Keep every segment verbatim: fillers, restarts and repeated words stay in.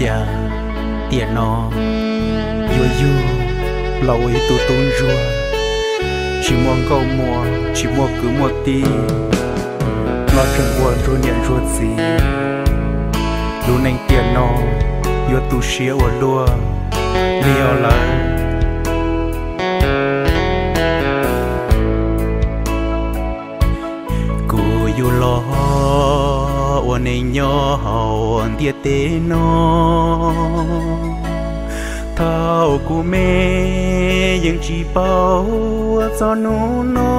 cha tiền nó yo yo lâu ấy tu tôn rùa chỉ muốn câu mùa chỉ muốn cứ một tí nó chẳng buồn rồi nhận rồi gì lúc này tiền nó yo tu xía ở lúa liều lại cô yo lo ở này nhỏ hậu tiệt tế nó thao của mẹยังchỉ bao cho nó nó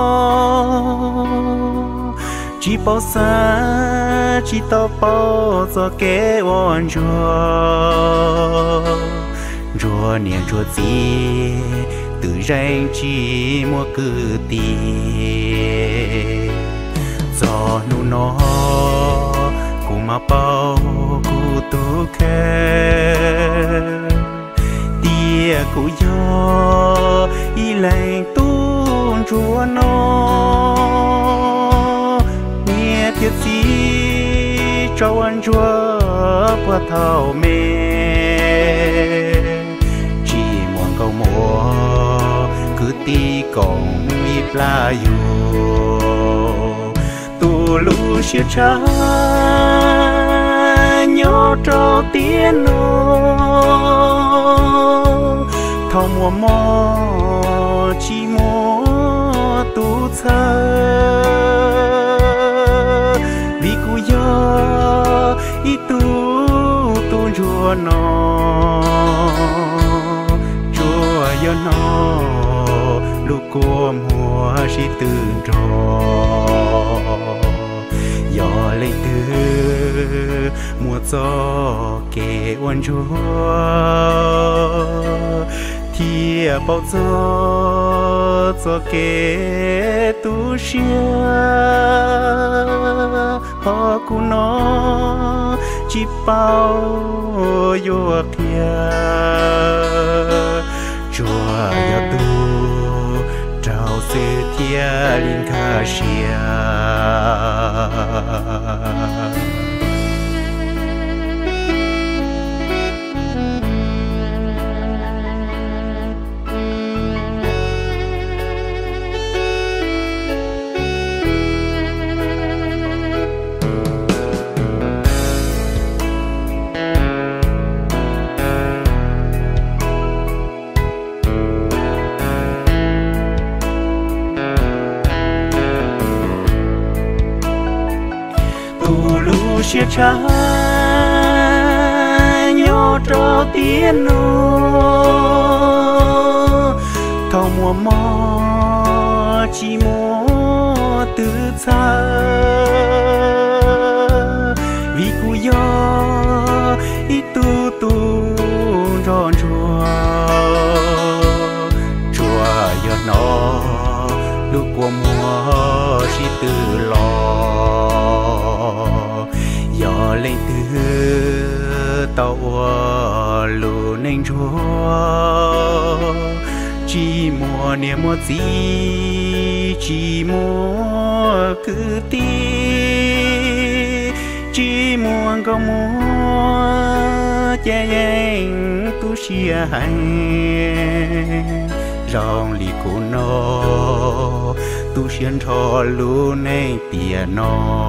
chỉ bao xa chỉ tao bao cho kẻ oan chúa chúa niệm chúa gì từ rèn chỉ mua cứ tiền cho nó nó cũng mà bao cũng tu khe tia cũng do y lành tuôn chúa nó nghe tiếc gì cho anh chúa qua thảo mê chỉ muốn câu mùa cứ ti còn y la yu tu lu chia cha nhớ cho tiếng nó thao mùa mò chỉ mùa tu thơ vì cô yo ý tu tu chúa nó chúa yo nó lúc cô mùa chỉ từ trò yo lấy từ mùa gió kề oan chúa thì bao giờ cho kẻ tu sửa họ cũng nó chỉ bao yo kia chúa yo tu trao sự thiên linh ca sia chia cha nhớ cho tiếng nó thao mùa mò chỉ mùa từ xa vì cô yo ý tu tu tròn chùa chùa yo nó lúc qua mùa chỉ từ lo yo lên từ tàu lù nên chúa chỉ mùa niệm mùa gì chỉ mùa cứ ti chỉ mùa có mùa che anh tu xia hành rong lì cô nó tu xiên cho lù nên tiền nó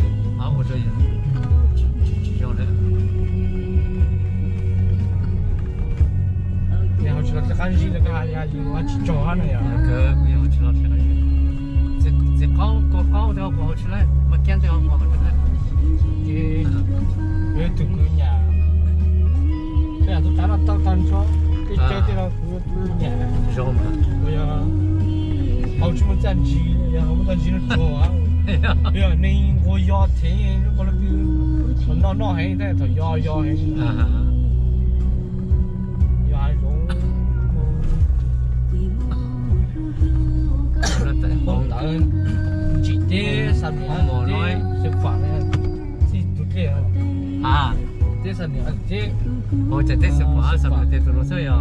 啊，我这也用的。 然后去了这看戏那个还还有啊去找那呀。 那个不要去了去了。这这高高高的不好吃嘞，没见这个不好吃嘞。 cái cái tụi cứ nhà bây giờ tôi trả là tao tan cho cái chơi thì là cứ cứ nhà Rôm à? bây giờ hầu chúng mình chăn gì giờ không chăn gì nó trộn à bây giờ nên ngồi gió thế nó có là cứ nó nó hay thế thôi gió gió hay gió hay giống không đợi chỉ thế sao mà nói sức khỏe à thế sao nữa thế ôi trời thế sụp quá sụp thế tụi nó sao vậy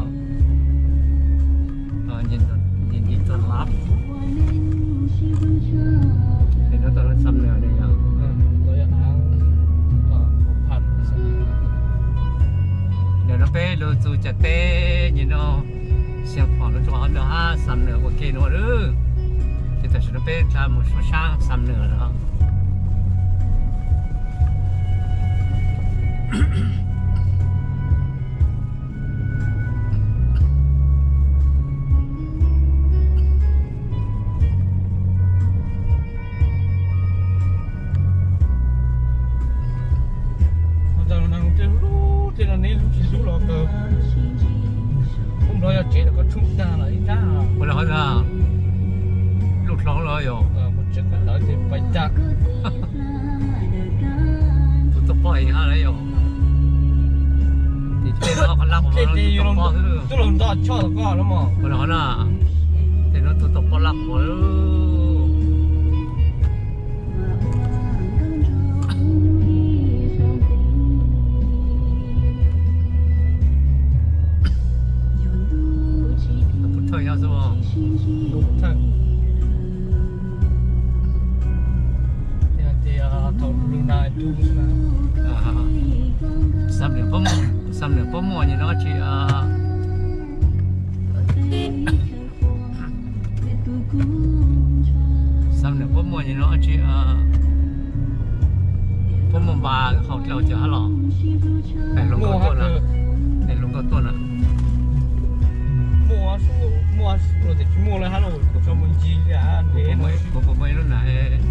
ờ nhìn nhìn nhìn tụi lắm thì nó tụi nó xăm nữa đây à tôi ăn phần nếu nó bé lo chú chặt té nhìn nó xem khoảng nó cho nó ha xăm nữa ok nó nữa thì thật sự nó bé là một số sáng xăm nữa đó hôm đó chế là có chúng ta là ít ra bây giờ là lúc đó rồi rồi một chiếc là nói thì phải chắc tụi tôi bỏ hình ha đấy rồi thì thế nó còn làm một cái gì nó bỏ thứ tôi làm đó cho nó có lắm mà bây giờ là thì nó tụi tôi bỏ làm một thời gian rồi đúng thật thì thầu lương này tu à xăm nửa bông xăm nửa bông mùa như nó chỉ à xăm nửa bông mùa như nó chỉ à bông mùa bà họ theo chở hả lọ để lồng có tuần à để lồng có tuần à mua số mua rồi thì mua lại hà nội của cho mình chi ra để có mấy có mấy lúc này